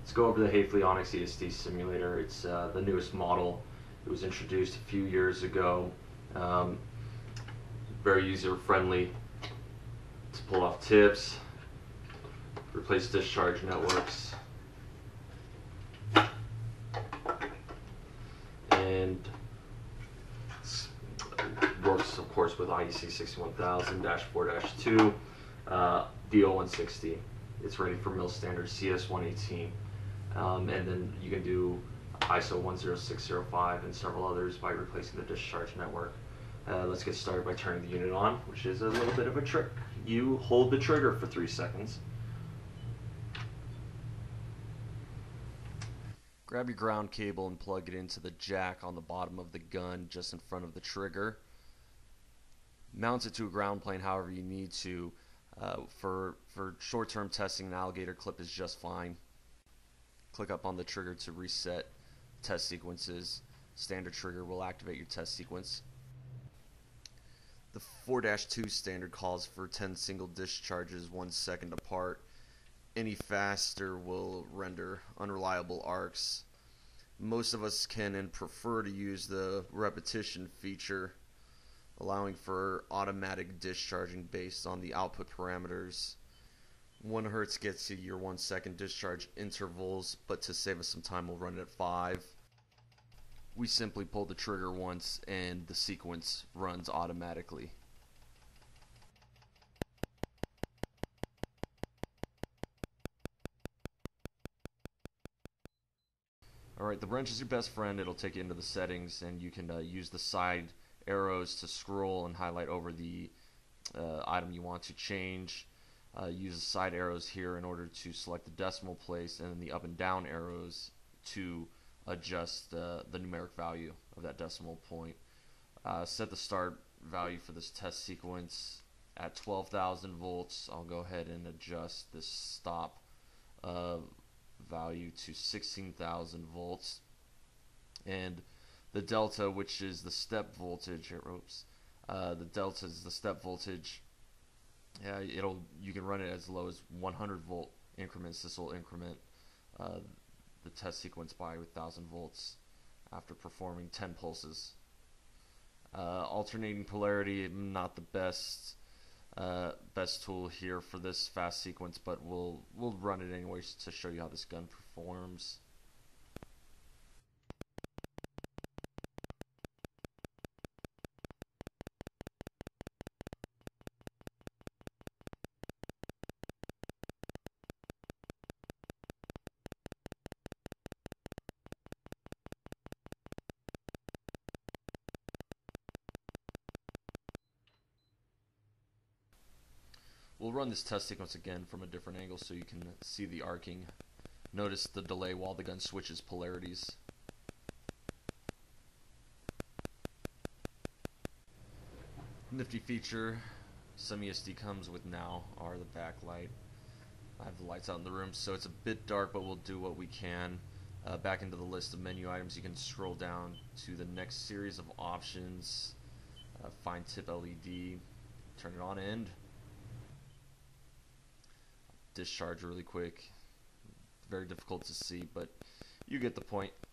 Let's go over the Hafele Onyx ESD simulator. It's the newest model. It was introduced a few years ago. Um, Very user friendly to pull off tips, replace discharge networks, and works of course with IEC 61000-4-2, DO160. It's ready for mil standard CS118. And then you can do ISO 10605 and several others by replacing the discharge network. Let's get started by turning the unit on, which is a little bit of a trick. You hold the trigger for 3 seconds. Grab your ground cable and plug it into the jack on the bottom of the gun just in front of the trigger. Mount it to a ground plane however you need to. For short-term testing, an alligator clip is just fine. Click up on the trigger to reset test sequences. Standard trigger will activate your test sequence. The 4-2 standard calls for 10 single discharges 1 second apart. Any faster will render unreliable arcs. Most of us can and prefer to use the repetition feature, allowing for automatic discharging based on the output parameters. 1 Hertz gets you your 1 second discharge intervals, but to save us some time we'll run it at 5. We simply pull the trigger once and the sequence runs automatically. Alright, the wrench is your best friend. It'll take you into the settings, and you can use the side arrows to scroll and highlight over the item you want to change. Use the side arrows here in order to select the decimal place, and then the up and down arrows to adjust the numeric value of that decimal point. Set the start value for this test sequence at 12,000 volts. I'll go ahead and adjust this stop value to 16,000 volts, and the delta, which is the step voltage, the delta is the step voltage. You can run it as low as 100 volt increments. This will increment the test sequence by 1,000 volts after performing 10 pulses. Alternating polarity, not the best tool here for this fast sequence, but we'll run it anyways to show you how this gun performs. We'll run this test sequence again from a different angle so you can see the arcing. Notice the delay while the gun switches polarities. Nifty feature SemiSD comes with now are the backlight. I have the lights out in the room, so it's a bit dark, but we'll do what we can. Back into the list of menu items, you can scroll down to the next series of options. Find tip LED, turn it on end. Discharge really quick. Very difficult to see, but you get the point.